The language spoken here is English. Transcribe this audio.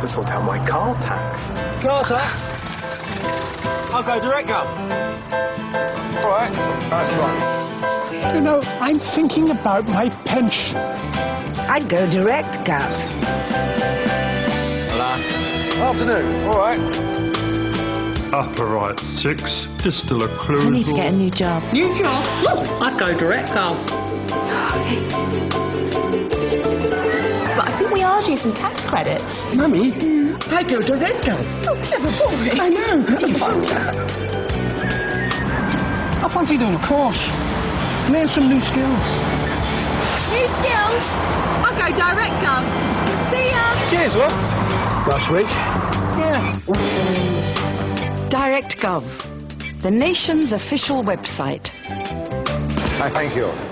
sort out my car tax. Car tax? I'll go Direct Gov. All right, that's right. You know, I'm thinking about my pension. I'd go Direct Gov. Hello. Afternoon, all right. Upper right 6, distal I occlusal. need to get a new job. New job? I'd go Direct Gov. But I think we are due some tax credits. Mummy, I go Direct Gov. Oh, clever boy. I know. I fancy doing a course. Learn some new skills. New skills? I'll go Direct Gov. See ya! Cheers, love. Last week. Yeah. Direct Gov, the nation's official website. I thank you.